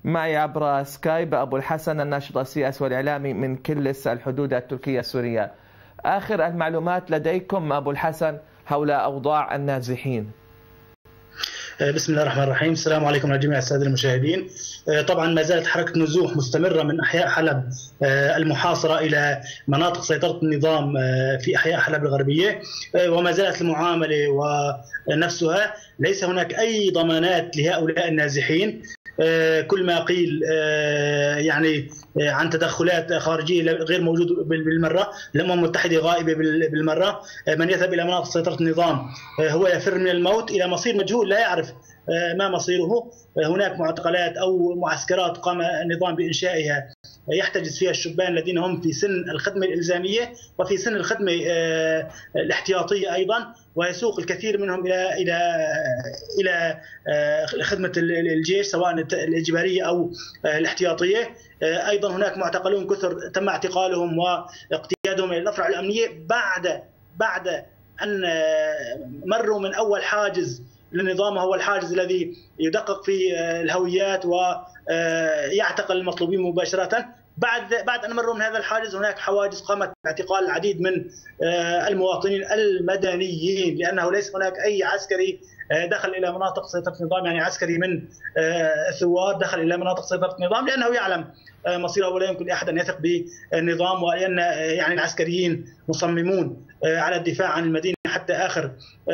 معي عبر سكايب أبو الحسن الناشط السياسي والإعلامي من كلس الحدود التركية السورية. آخر المعلومات لديكم أبو الحسن حول أوضاع النازحين. بسم الله الرحمن الرحيم. السلام عليكم لجميع السادة المشاهدين. طبعا ما زالت حركة نزوح مستمرة من أحياء حلب المحاصرة إلى مناطق سيطرة النظام في أحياء حلب الغربية، وما زالت المعاملة ونفسها. ليس هناك أي ضمانات لهؤلاء النازحين. كل ما قيل يعني عن تدخلات خارجية غير موجود بالمرة. الأمم المتحدة غائبة بالمرة. من يذهب إلى مناطق سيطرة النظام هو يفر من الموت إلى مصير مجهول لا يعرف ما مصيره. هناك معتقلات أو معسكرات قام النظام بإنشائها يحتجز فيها الشبان الذين هم في سن الخدمة الإلزامية وفي سن الخدمة الاحتياطية أيضا، ويسوق الكثير منهم إلى خدمة الجيش سواء الإجبارية أو الاحتياطية. أيضا هناك معتقلون كثر تم اعتقالهم واقتيادهم إلى الأفرع الأمنية بعد أن مروا من أول حاجز للنظام، هو الحاجز الذي يدقق في الهويات ويعتقل المطلوبين مباشرة. بعد أن مروا من هذا الحاجز هناك حواجز قامت باعتقال العديد من المواطنين المدنيين، لأنه ليس هناك أي عسكري دخل إلى مناطق سيطرة النظام، يعني عسكري من الثوار دخل إلى مناطق سيطرة النظام لأنه يعلم مصيره ولا يمكن لأحد أن يثق بالنظام، ولأن يعني العسكريين مصممون على الدفاع عن المدينة حتى آخر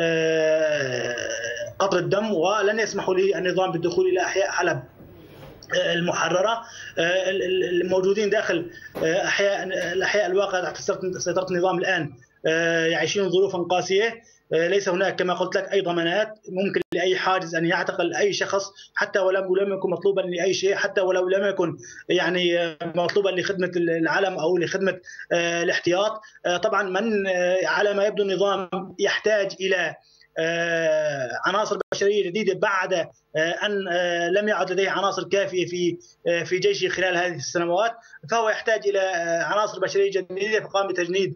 قطرة دم، ولن يسمحوا للنظام بالدخول إلى أحياء حلب المحررة. الموجودين داخل الأحياء الواقعة تحت سيطرة النظام الآن يعيشون ظروفا قاسية. ليس هناك كما قلت لك أي ضمانات. ممكن لأي حاجز أن يعتقل أي شخص حتى ولو لم يكن مطلوبا لأي شيء، حتى ولو لم يكن يعني مطلوبا لخدمة العلم أو لخدمة الاحتياط. طبعا من على ما يبدو النظام يحتاج إلى عناصر بشرية جديدة بعد أن لم يعد لديه عناصر كافية في جيشه خلال هذه السنوات، فهو يحتاج إلى عناصر بشرية جديدة، فقام بتجنيد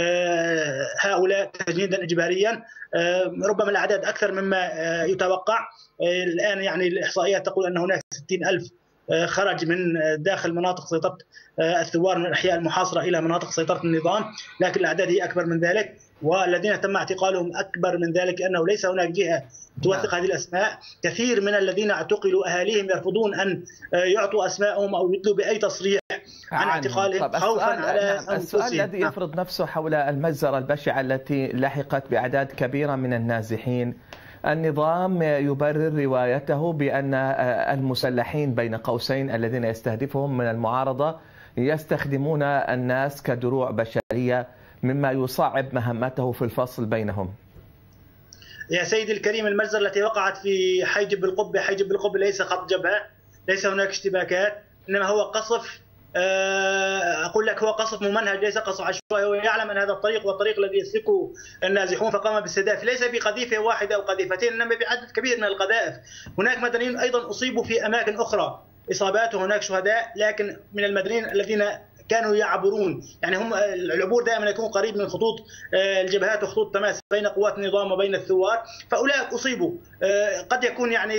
هؤلاء تجنيدا إجباريا. ربما الأعداد أكثر مما يتوقع. الآن يعني الإحصائيات تقول أن هناك 60,000 خرج من داخل مناطق سيطرة الثوار من الأحياء المحاصرة إلى مناطق سيطرة النظام، لكن الأعداد هي أكبر من ذلك، والذين تم اعتقالهم أكبر من ذلك، لأنه ليس هناك جهة توثق هذه الأسماء. كثير من الذين اعتقلوا أهاليهم يرفضون أن يعطوا أسماءهم أو يدلوا بأي تصريح عن اعتقالهم خوفا على أنفسهم. السؤال الذي يفرض نفسه حول المجزرة البشعة التي لحقت بأعداد كبيرة من النازحين، النظام يبرر روايته بأن المسلحين بين قوسين الذين يستهدفهم من المعارضة يستخدمون الناس كدروع بشرية، مما يصعب مهمته في الفصل بينهم. يا سيدي الكريم، المجزرة التي وقعت في حي جب القبة، حي جب القبة ليس خط جبهة، ليس هناك اشتباكات، إنما هو قصف. أقول لك هو قصف ممنهج، ليس قصف عشوائي. هو يعلم أن هذا الطريق والطريق الذي يسلكه النازحون، فقام باستهداف ليس بقذيفة واحدة أو قذيفتين، إنما بعدد كبير من القذائف. هناك مدنيين أيضا أصيبوا في أماكن أخرى إصابات، وهناك شهداء، لكن من المدنيين الذين كانوا يعبرون، يعني هم العبور دائما يكون قريب من خطوط الجبهات وخطوط التماس بين قوات النظام وبين الثوار، فأولئك أصيبوا. قد يكون يعني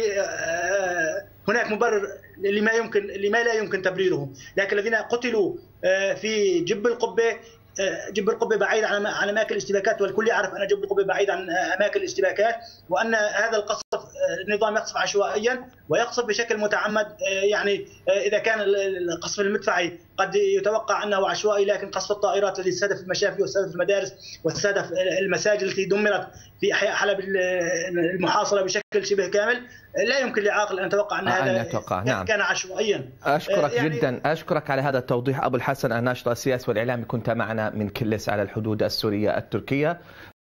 هناك مبرر لما لا يمكن تبريره، لكن الذين قتلوا في جب القبة، جب القبة بعيد عن أماكن الاشتباكات، والكل يعرف أن جب القبة بعيد عن أماكن الاشتباكات، وأن هذا القصف النظام يقصف عشوائيا ويقصف بشكل متعمد. يعني إذا كان القصف المدفعي قد يتوقع أنه عشوائي، لكن قصف الطائرات الذي استهدف المشافي واستهدف المدارس واستهدف المساجد التي دمرت في أحياء حلب المحاصرة بشكل شبه كامل، لا يمكن لعاقل أن يتوقع أن هذا نعم. كان عشوائيا. أشكرك يعني جدا، أشكرك على هذا التوضيح أبو الحسن الناشط السياسي والإعلامي، كنت معنا من كلس على الحدود السورية التركية.